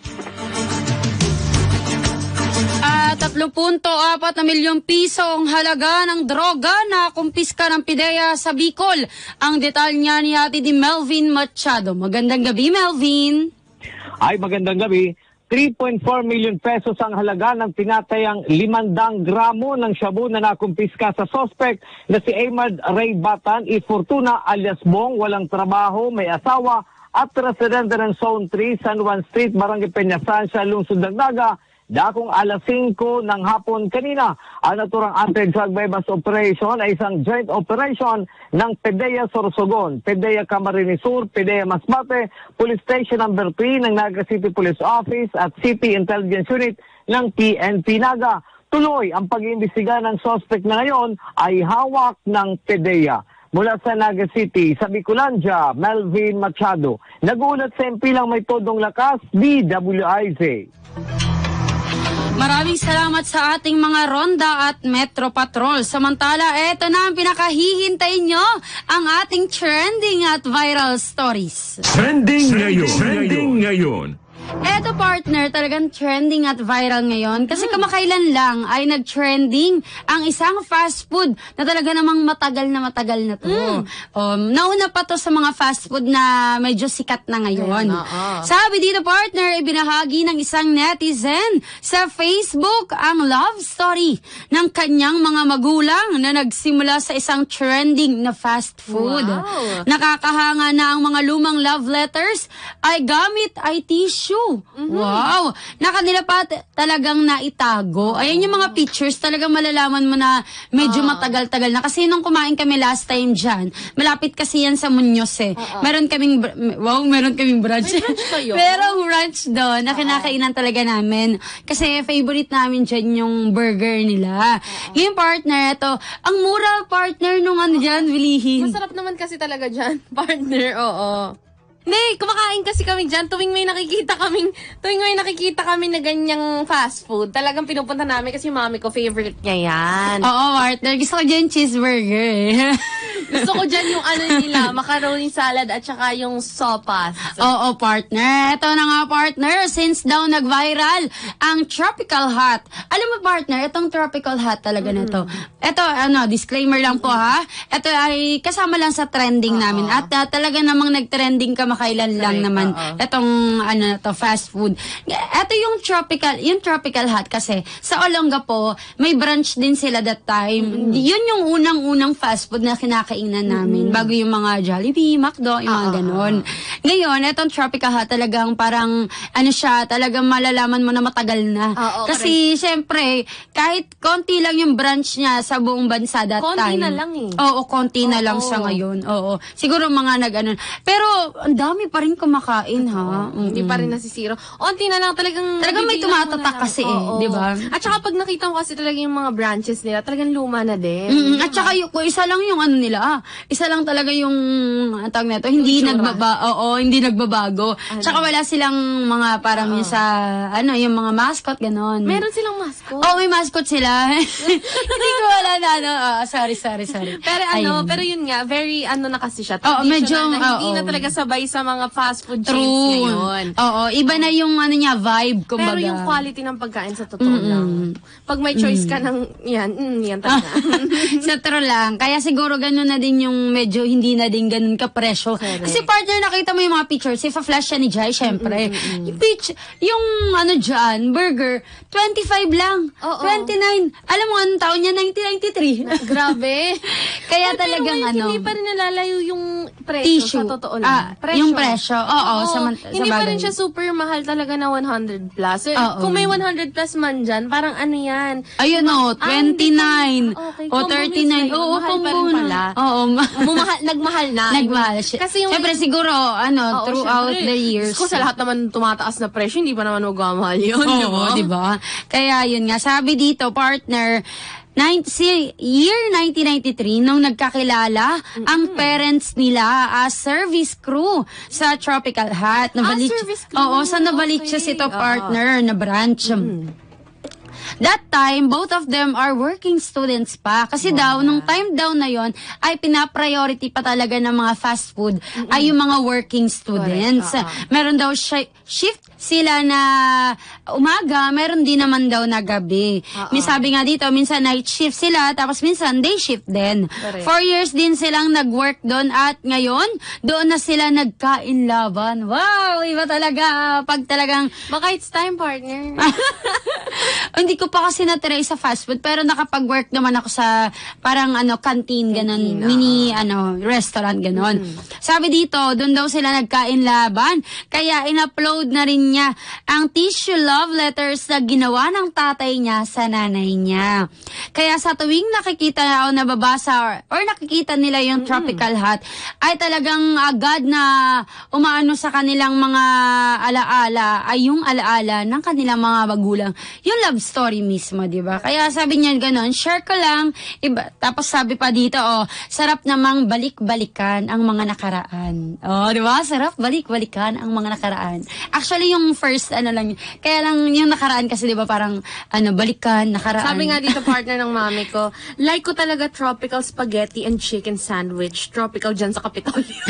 B: 3.4 milyong piso ang halaga ng droga na kumpiska ng PIDEA sa Bicol. Ang detalye niya ni ate di Melvin Machado. Magandang gabi, Melvin.
K: Ay, magandang gabi. 3.4 million pesos ang halaga ng tinatayang 500 gramo ng shabu na nakumpiska sa suspect na si Ahmad Ray Batan y Fortuna alias Bong, walang trabaho, may asawa at residente ng Zone 3, San Juan Street, Barangay Peñasan, sa Lungsod ng Naga. Dakong alas 5 ng hapon kanina, ang naturang anti-drug bypass operation ay isang joint operation ng PIDEA Sorsogon, PIDEA Camarines Sur, PIDEA Masbate, Police Station No. 3 ng Naga City Police Office at City Intelligence Unit ng PNP Naga. Tuloy ang pag-iimbestiga ng suspect na ngayon ay hawak ng PIDEA. Mula sa Naga City, sa Bicolandia, Melvin Machado. Nag-uulat sa MP lang may todong lakas, DWIC.
B: Maraming salamat sa ating mga Ronda at Metro Patrol. Samantala, eto na ang pinakahihintay nyo, ang ating trending at viral stories.
A: Trending ngayon.
B: Eto partner, talagang trending at viral ngayon kasi kamakailan lang ay nag-trending ang isang fast food na talaga namang matagal na to. Nauna pa to sa mga fast food na medyo sikat na ngayon. Sabi dito partner, ibinahagi ng isang netizen sa Facebook ang love story ng kanyang mga magulang na nagsimula sa isang trending na fast food.
C: Wow.
B: Nakakahanga na ang mga lumang love letters ay gamit ay tissue. Wow! Na kanila pa talagang naitago. Ayan yung mga pictures, talagang malalaman mo na medyo matagal-tagal na. Kasi nung kumain kami last time dyan, malapit kasi yan sa Muñoz eh. Meron kaming brunch.
C: May brunch kayo?
B: Merong brunch doon na kinakainan talaga namin. Kasi favorite namin dyan yung burger nila. Yung partner, ito, ang mura partner nung ano dyan, bilihin.
C: Masarap naman kasi talaga dyan, partner, oo. Hindi, kumakain kasi kami dyan. Tuwing may nakikita kami na ganyang fast food, talagang pinupunta namin kasi yung mami ko, favorite niya yan.
B: Oo, partner. Gusto ko dyan cheeseburger.
C: Gusto ko dyan yung ano nila, macaroni salad at saka yung sopas.
B: Oo, partner. Ito na nga, partner. Since daw nag-viral ang Tropical Hot. Alam mo, partner, itong Tropical Hot talaga na to. Ito, disclaimer lang po ha. Ito ay kasama lang sa trending namin. At talaga namang nag-trending kamakailan lang naman. Itong, fast food. Ito yung Tropical Hot kasi sa Olongapo, may branch din sila that time. Yun yung unang-unang fast food na kinakainan namin. Bago yung mga Jollibee, McDo, yung mga ganon. Ngayon, itong Tropical Hot talagang parang, talagang malalaman mo na matagal na. Kasi, syempre, kahit konti lang yung branch niya sa buong bansa that time.
C: Konti na lang eh.
B: Oo, konti na lang siya ngayon. Oo. Siguro mga pero, ang dami pa rin kumakain, ha?
C: Hindi pa rin nasisiro. Onti na lang talagang
B: may tumatatak kasi di ba?
C: At saka pag nakita mo kasi talaga yung mga branches nila, talagang luma na din.
B: At saka isa lang yung nila. Isa lang talaga yung tawag nito, hindi nagbabago. Tsaka wala silang mga parang yung sa yung mga mascot ganon.
C: Meron silang mascot?
B: Oo, may mascot sila. Hindi ko wala na sorry.
C: Pero yun nga, very na kasi siya.
B: Oo, medyo
C: hindi na talaga sabay sa mga fast food chains ngayon.
B: Oo, iba na yung vibe, kumbaga.
C: Pero yung quality ng pagkain sa totoo lang. Pag may choice ka ng yan talaga.
B: Sa true lang. Kaya siguro ganun na din yung medyo hindi na din ganun kapresyo. Kasi partner, nakita mo yung mga pictures, ifa-flash siya ni Jai, syempre. Yung dyan, burger, 25 lang. 29. Alam mo, anong taon niya? 1993.
C: Grabe.
B: Kaya talagang
C: hindi pa rin nalalayo yung presyo sa totoo lang.
B: Yung presyo. Oo.
C: Hindi pa rin siya super mahal talaga na 100 plus. Kung may 100 plus man dyan, parang yan?
B: Ayun 29. O 39. Oo,
C: mahal pa rin pala.
B: Oo.
C: Nagmahal na.
B: Nagmahal siya.
C: Kasi
B: siyempre siguro, throughout the years.
C: Kung sa lahat naman tumataas na presyo, hindi pa naman magmamahal yun.
B: Oo, diba? Kaya yun nga, sabi dito, partner, year 1993, nung nagkakilala ang parents nila as service crew sa Tropical Hot.
C: Service crew?
B: Oo, sa Novaliches ito, partner, na branch. That time, both of them are working students pa. Kasi nung time daw na yon ay pinapriority pa talaga ng mga fast food ay yung mga working students. Meron daw shift sila na umaga, meron din naman daw na gabi. Sabi nga dito, minsan night shift sila, tapos minsan day shift din. 4 years din silang nag-work doon at ngayon, doon na sila nagkainlaban. Wow! Iba talaga. Pag talagang...
C: Baka it's time, partner.
B: Hindi ko pa kasi na-try sa fast food, pero nakapag-work naman ako sa parang canteen, ganun, mini restaurant, ganun. Sabi dito, doon daw sila nagkainlaban, kaya in-upload na rin niya ang tissue love letters na ginawa ng tatay niya sa nanay niya. Kaya sa tuwing nakikita o nababasa or nakikita nila yung Tropical Hot, ay talagang agad na umaano sa kanilang mga alaala, ay yung alaala ng kanilang mga magulang. Yung love story mismo, di ba? Kaya sabi niya gano'n, share ko lang. Tapos sabi pa dito, sarap namang balik-balikan ang mga nakaraan. Di ba? Sarap balik-balikan ang mga nakaraan. Actually, yung first, lang, kaya lang yung nakaraan kasi, di ba, parang, balikan, nakaraan.
C: Sabi nga dito, partner ng mami ko, like ko talaga tropical spaghetti and chicken sandwich. Tropical dyan sa Kapitolyo.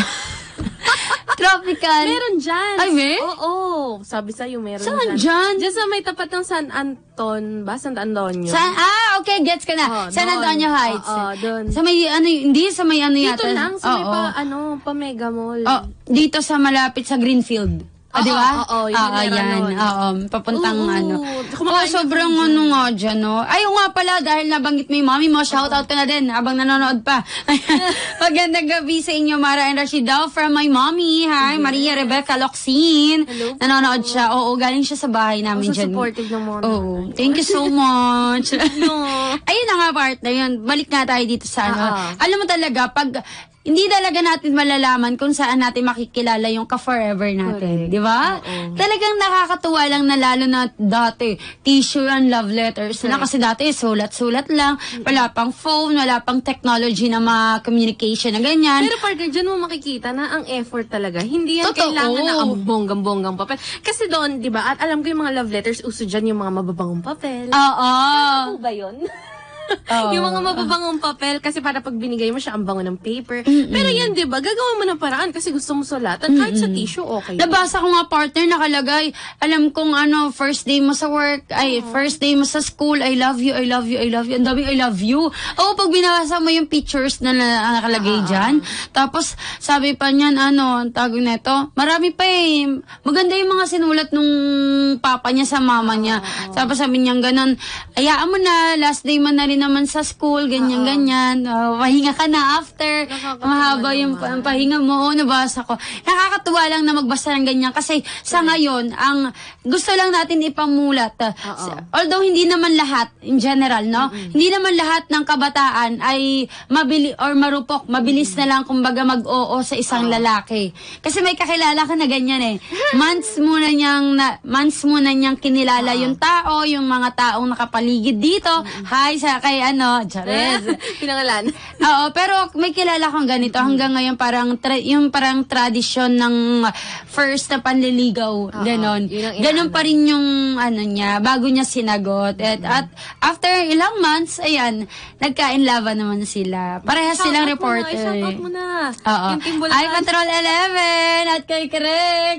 B: Tropical.
C: Meron dyan.
B: Ay, may?
C: Oo. Sabi sa'yo, meron
B: Saan
C: dyan.
B: dyan?
C: Dyan sa may tapat ng San Anton ba? San Antonio.
B: Okay, gets ka na. San Antonio Heights.
C: doon.
B: Sa may, hindi, sa may
C: Dito
B: yata.
C: lang, sa may pa Mega Mall.
B: Dito sa malapit sa Greenfield. Di ba?
C: Oo, yan.
B: Papuntang
C: Kumakain
B: sobrang nga dyan, no? Ay, nga pala, dahil nabanggit mo yung mami mo, shoutout ka na din, habang nanonood pa. Magandang gabi sa inyo, Mara and Rashida, from my mommy. Hi, Maria Rebecca Locsin.
C: Hello.
B: Nanonood siya. Oo, galing siya sa bahay namin dyan.
C: Supportive ng mona.
B: Oo. Thank you so much. Ayun na nga, partner, yun. Balik nga tayo dito sa Alam mo talaga, pag hindi talaga natin malalaman kung saan natin makikilala yung ka-forever natin. Di ba? Talagang nakakatuwa lang na lalo na dati, tissue and love letters. Na kasi dati, sulat-sulat lang. Wala pang phone, wala pang technology na communication na ganyan.
C: Pero partner, dyan mo makikita na ang effort talaga. Hindi yan kailangan na ang bonggang-bonggang papel. Kasi doon, di ba, at alam ko yung mga love letters, uso dyan yung mga mababangong papel. Ano ba yun? Yung mga mababangong papel kasi para pag binigay mo siya ang bango ng paper. Pero yan, di ba, gagawa mo ng paraan kasi gusto mo sulatan. Kahit sa tissue, okay.
B: Nabasa ko nga, partner, nakalagay. Alam kong first day mo sa work, first day mo sa school, I love you, I love you, I love you. Ang daming I love you. Pag binasa mo yung pictures na nakalagay dyan. Tapos, sabi pa niyan, ang tawag nito, marami pa maganda yung mga sinulat nung papa niya sa mama niya. Tapos sabi niya ganun, ayaan mo na, last day mo na rin naman sa school, ganyan-ganyan. Pahinga ka na after. Mahaba yung pahinga mo. Nabasa ko. Nakakatuwa lang na magbasa ng ganyan. Kasi sa ngayon, ang gusto lang natin ipamulat. Although hindi naman lahat, in general, no? Hindi naman lahat ng kabataan ay marupok. Mabilis na lang, kumbaga, mag-oo sa isang lalaki. Kasi may kakilala ka na ganyan months muna niyang kinilala yung tao, yung mga taong nakapaligid dito. Hi, kay Chares.
C: Pinangalan.
B: Oo, pero may kilala kang ganito. Hanggang ngayon, yung parang tradisyon ng first na panliligaw. Ganon. Ganon pa rin yung niya, bago niya sinagot. At after ilang months, ayan, nagka-inlove naman sila. Parehas silang reporter.
C: Shoutout mo na.
B: Oo. Ay, Patrol 11 at kay Krex.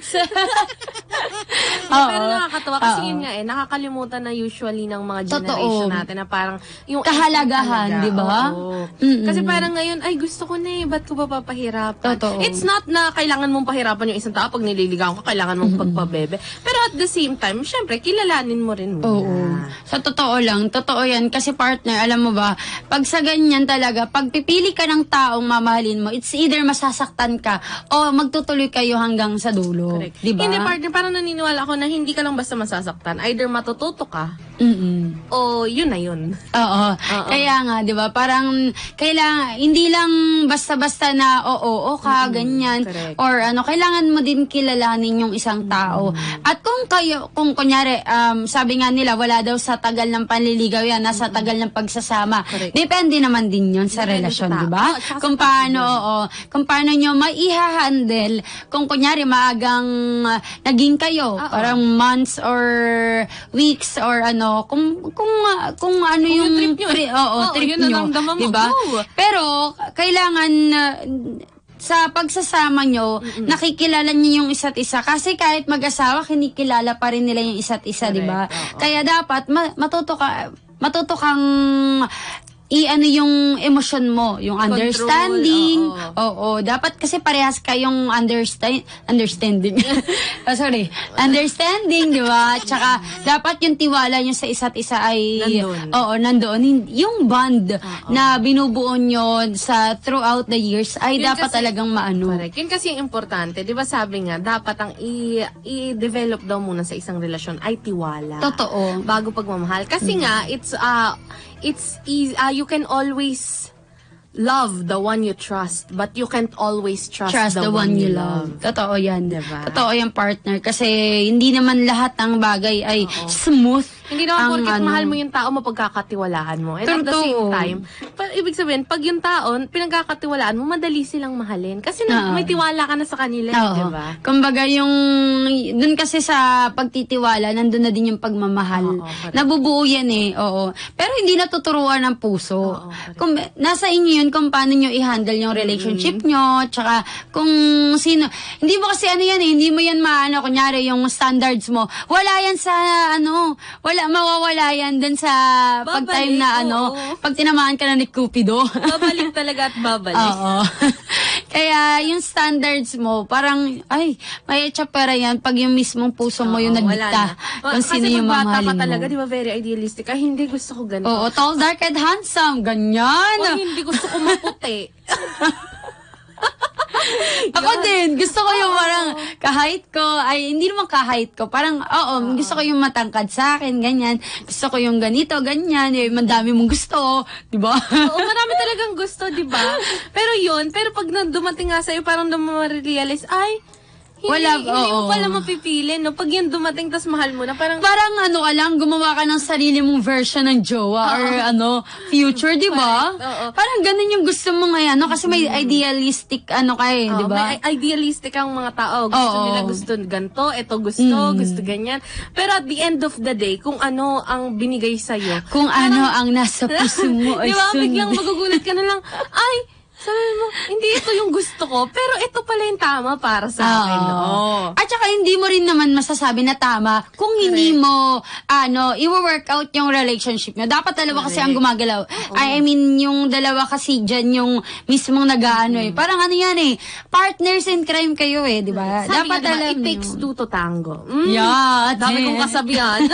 C: Pero nakakatawa kasi yun nga nakakalimutan na usually ng mga generation natin na parang yung
B: kahalagahan, di ba?
C: Kasi parang ngayon, ay gusto ko na ba't ko ba papahirapan?
B: Totoo.
C: It's not na kailangan mong pahirapan yung isang tao pag nililigawan ka, kailangan mong pagpabebe. Pero at the same time, syempre, kilalanin mo rin muna.
B: Oo. Sa totoo lang, totoo yan. Kasi partner, alam mo ba, pag sa ganyan talaga, pag pipili ka ng taong mamahalin mo, it's either masasaktan ka o magtutuloy kayo hanggang sa dulo.
C: Correct.
B: Di ba?
C: Hindi, partner, parang naniniwala ako na hindi ka lang basta masasaktan. Either matututo ka, o yun na yun.
B: Oo. Kaya nga, di ba, parang kailangan, hindi lang basta-basta na oo ka, ganyan.
C: Correct.
B: Or kailangan mo din kilalanin yung isang tao. At kung kunyari, sabi nga nila, wala daw sa tagal ng panliligaw yan, nasa tagal ng pagsasama.
C: Correct.
B: Depende naman din yun sa relasyon, di ba? Kung paano nyo maihahandle, kung kunyari maagang naging kayo, parang months or weeks or kung ano yung trip nyo, di ba? Pero kailangan sa pagsasama nyo, nakikilala nyo yung isa't isa. Kasi kahit mag-asawa, kinikilala pa rin nila yung isa't isa, di ba? Kaya dapat matuto kang yung emosyon mo, yung understanding. Oo. Dapat kasi parehas kayong understanding. Understanding, di ba? Tsaka, dapat yung tiwala nyo sa isa't isa ay nandoon. Yung bond na binubuo nyo throughout the years ay yun dapat kasi, talagang maano.
C: Correct. Yun kasi yung importante. Di ba sabi nga, dapat ang i-develop daw muna sa isang relasyon ay tiwala.
B: Totoo.
C: Bago pagmamahal. Kasi nga, it's easy, you can always love the one you trust, but you can't always trust the one you love.
B: Totoo yan.
C: Diba?
B: Totoo yan, partner. Kasi hindi naman lahat ng bagay ay smooth.
C: Hindi naman porket mahal mo yung tao, mapagkakatiwalaan mo. And at the same time, ibig sabihin, pag yung tao, pinagkakatiwalaan mo, madali silang mahalin. Kasi may tiwala ka na sa kanila, di ba?
B: Kumbaga dun kasi sa pagtitiwala, nandun na din yung pagmamahal. Nabubuo yan oo. Pero hindi natuturuan ng puso. Nasa inyo yun kung paano nyo i-handle yung relationship nyo, tsaka kung sino. Hindi mo kasi hindi mo yan kunyari yung standards mo. Wala yan sa mawawala yan dun sa pag-time na pag tinamaan ka na ni Cupido.
C: Babalik talaga at babalik.
B: Oo. Kaya yung standards mo, parang, may pera yan pag yung mismong puso mo yung nagdikta. Kung sino yung mamahalin mo.
C: Kasi pag bata ka talaga, di ba, very idealistic. Hindi gusto ko ganito.
B: Oo, tall, dark, and handsome. Ganyan.
C: Hindi gusto ko maputi.
B: Ako din, gusto ko yung parang kahit ko, hindi naman kahit ko, parang, gusto ko yung matangkad sa akin, ganyan. Gusto ko yung ganito, ganyan, madami mong gusto, di ba?
C: Oo, marami talagang gusto, di ba? Pero pag dumating nga sa'yo, parang ma-realize, hindi mo pala mapipili, no? Pag yan dumating, tas mahal mo na, parang
B: gumawa ka ng sarili mong version ng jowa or future, di ba? Parang ganun yung gusto mo ngayon, kasi may idealistic, di ba?
C: May idealistic ang mga tao. Gusto ganito, gusto ganyan. Pero at the end of the day, kung ano ang binigay sa'yo.
B: Kung ang nasa puso mo ay
C: di ba? Biglang magugulat ka na lang, sabi mo, hindi ito yung gusto ko, pero ito pala yung tama para sa akin.
B: At saka hindi mo rin naman masasabi na tama kung hindi mo, i-work out yung relationship nyo. Dapat dalawa kasi ang gumagalaw. I mean, yung dalawa kasi dyan yung mismong parang partners in crime kayo di ba?
C: Dapat dalawa, it takes two to tango.
B: Yeah.
C: Dami kong kasabihan.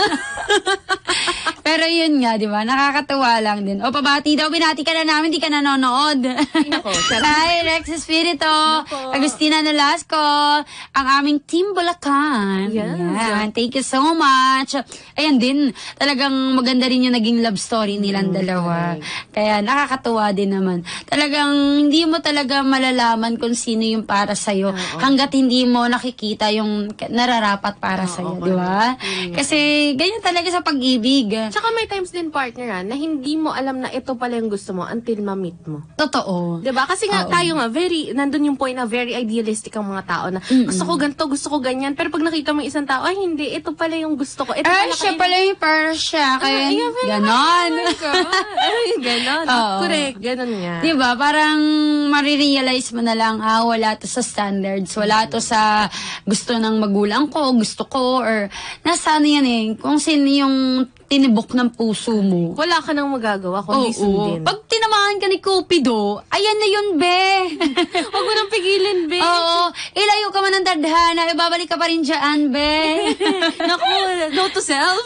B: Pero yun nga, di ba? Nakakatuwa lang din. O, pabati daw, binati ka na namin, di ka nanonood. Hi, Rex Espirito, Agustina Nolasco, ang aming Team Bulacan. Yan. Thank you so much. Ayan din, talagang maganda rin yung naging love story nilang dalawa. Kaya nakakatuwa din naman. Talagang hindi mo talaga malalaman kung sino yung para sa'yo hanggat hindi mo nakikita yung nararapat para sa'yo, di ba? Kasi ganyan talaga sa pag-ibig.
C: Tsaka may times din, partner, na hindi mo alam na ito pala yung gusto mo until ma-meet mo.
B: Totoo.
C: Diba? Kasi nga, tayo nga, nandun yung point na very idealistic ang mga tao na gusto ko ganito, gusto ko ganyan. Pero pag nakita mo isang tao, hindi, ito pala yung gusto ko. Ito pala
B: siya pala yung para siya. Kaya, ganon.
C: Ganon. Correct. Ganon nga.
B: Diba? Parang marirealize mo na lang, wala to sa standards, wala to sa gusto ng magulang ko, gusto ko, or nasa yan kung sino yung tinibok ng puso mo.
C: Wala ka nang magagawa kundi sundin.
B: Pag tinamaan ka ni Cupido, ayan na yun, be.
C: Huwag mo nang pigilin, be.
B: Oo. Ilayo ka man ng tadhana, ibabalik ka pa rin dyan, be.
C: Naku, note to self.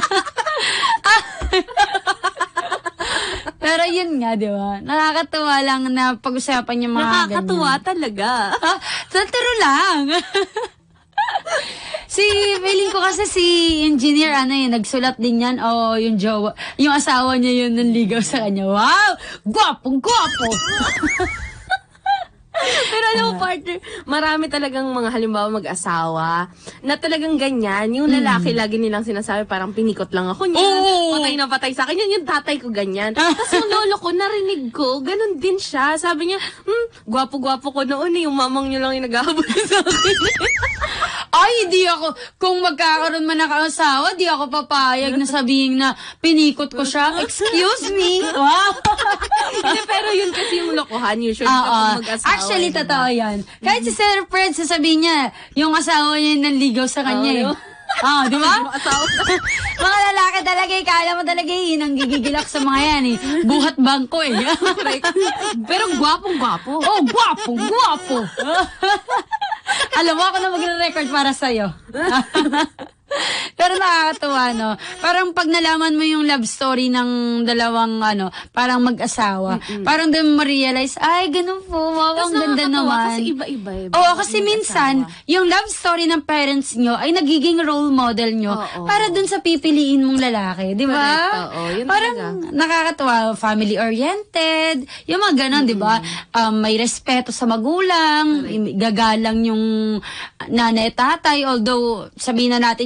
B: Pero yun nga, di ba? Nakakatuwa lang na pag-usapan yung mga
C: nakakatuwa ganyan. Talaga.
B: Turo lang. Feeling ko kasi si engineer, nagsulat din yan, yung asawa niya yun nanligaw sa kanya. Wow! Gwapong gwapo!
C: Pero alam mo, partner, marami talagang mga halimbawa mag-asawa na talagang ganyan. Yung lalaki lagi nilang sinasabi, parang pinikot lang ako niyan. Patay na patay sa akin. Yun yung tatay ko ganyan. Tapos yung lolo ko, narinig ko, ganun din siya. Sabi niya, gwapo-gwapo ko noon yung mamang niyo lang yung naghahabol sa akin.
B: Di ako, kung magkakaroon man ng asawa, di ako papayag na sabihin na pinikot ko siya. Excuse me. Wow.
C: Hindi, pero yun kasi yung lokohan usually kapag mag-asawa.
B: Actually, totoo yan. Kahit si Sir Fred, sasabihin niya, yung asawa niya nanligaw sa kanya. Di ba? Mga lalaki talaga, kala mo talaga ang gigigilak sa mga yan Buhat bangko
C: Pero gwapong-gwapo.
B: Gwapong-gwapo. Alam mo, ako na magre-record para sa'yo. Pero nakakatuwa, no? Parang pag nalaman mo yung love story ng dalawang, parang mag-asawa, parang doon mo realize, ganun po, wow, ang ganda naman.
C: Kasi iba-iba.
B: Oo, kasi minsan, yung love story ng parents nyo ay nagiging role model nyo para doon sa pipiliin mong lalaki, di ba? Parang nakakatuwa, family-oriented, yung mga ganun, di ba? May respeto sa magulang, gagalang yung nanay, tatay, although sabihin na natin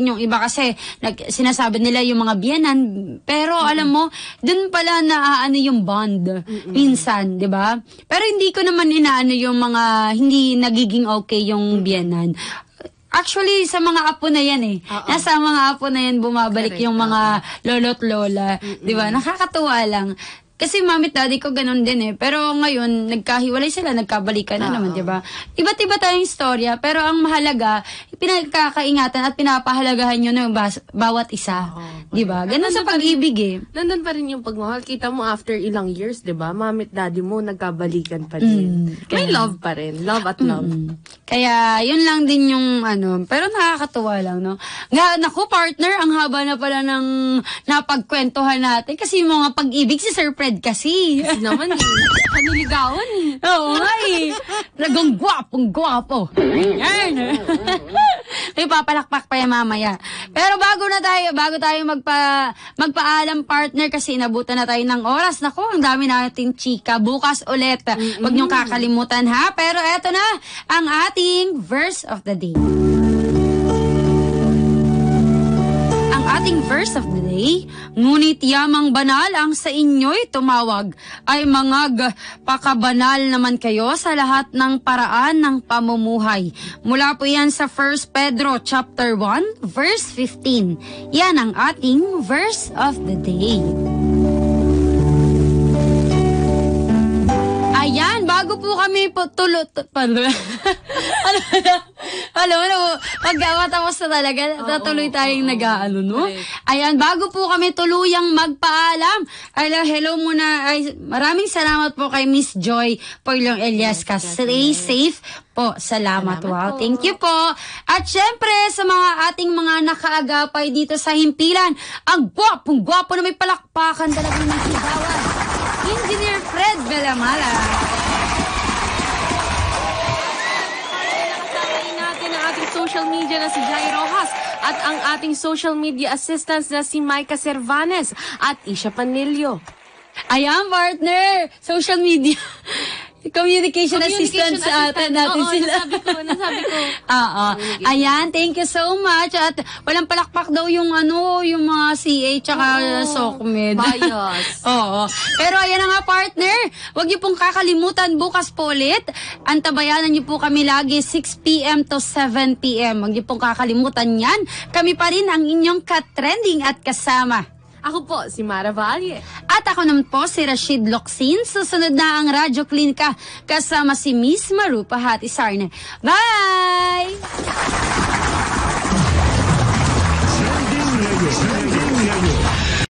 B: yung iba kasi sinasabi nila yung mga biyenan, pero alam mo, dun pala na yung bond minsan, di ba? Pero hindi ko naman inaano yung mga hindi nagiging okay yung biyenan. Actually, sa mga apo na yan Nasa mga apo na yan bumabalik yung mga lolo't lola. Di ba? Nakakatuwa lang. Kasi mami at daddy ko ganun din Pero ngayon, nagkahiwalay sila, nagkabalikan na naman, di ba? Iba't iba tayong istorya, pero ang mahalaga, pinagkakaingatan at pinapahalagahan nyo ng bawat isa. Di ba? Ganun sa pag-ibig
C: Nandun pa rin yung pagmahal. Kita mo after ilang years, di ba? Mami at daddy mo, nagkabalikan pa rin. May love pa rin. Love at love.
B: Kaya, yun lang din yung pero nakakatuwa lang, no? Naku, partner, ang haba na pala ng napagkwentuhan natin kasi yung mga pag-ibig si Sir Fred kasi.
C: Kasi naman kaniligawan
B: Oo nga Nagang gwapong-gwapo. Yan. May papalakpak pa yan mamaya. Pero bago tayo magpaalam, partner, kasi inabutan na tayo ng oras. Naku, ang dami natin chika. Bukas ulit. Huwag niyong kakalimutan, ha? Pero eto na ang ating verse of the day. Ating verse of the day, ngunit yamang banal ang sa inyo'y tumawag, ay mga pakabanal naman kayo sa lahat ng paraan ng pamumuhay. Mula po yan sa 1 Pedro chapter 1, verse 15. Yan ang ating verse of the day. Ayan, bago po kami pagkatapos na talaga, natuloy tayong nag-aano, no? Ayan, bago po kami tuluyang magpaalam, hello muna, maraming salamat po kay Miss Joy Poilong Eliasca. Stay safe po. Salamat. Wow. Thank you po. At syempre, sa mga ating mga nakaagapay dito sa himpilan, ang gwapong-gwapo na may palakpakan talagang nagsigawan. Engineer Fred Belamala.
C: Kasama natin ang ating social media na si Jai Rojas at ang ating social media assistants na si Micah Cervanes at Isha Panilio.
B: Ayan, partner! Social media. Communication assistant sa atin natin sila.
C: Nasabi ko.
B: Ayan, thank you so much. At walang palakpak daw yung yung mga CA tsaka SOCMED.
C: Bias.
B: Oo. Pero ayan na nga, partner. Huwag niyo pong kakalimutan, bukas po ulit. Antabayanan niyo po kami lagi 6 p.m. to 7 p.m. Huwag niyo pong kakalimutan yan. Kami pa rin ang inyong ka-trending at kasama.
C: Ako po, si Mara Valle.
B: At ako naman po, si Rashid Locsin. Susunod na ang Radyo Klinika kasama si Miss Marupa Hatisarne. Bye!